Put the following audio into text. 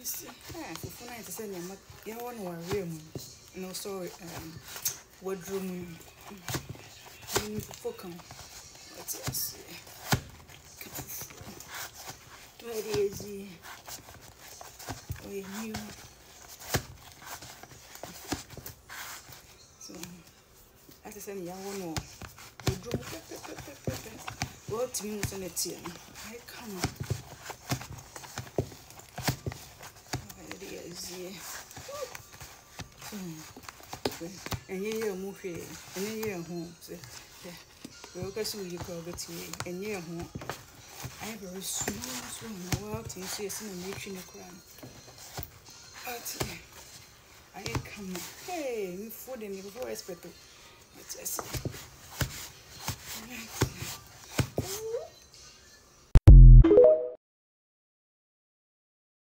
fufu na ite say ya won wa room no so wardroom ni fufu kan what yes where is he we new so ate say ya won wa wardroom what means on it here I come and ye mo hwe and ye ho say we go see you go get you and ye ho I very small well to see us in the nation crown but I come hey food and before expect it just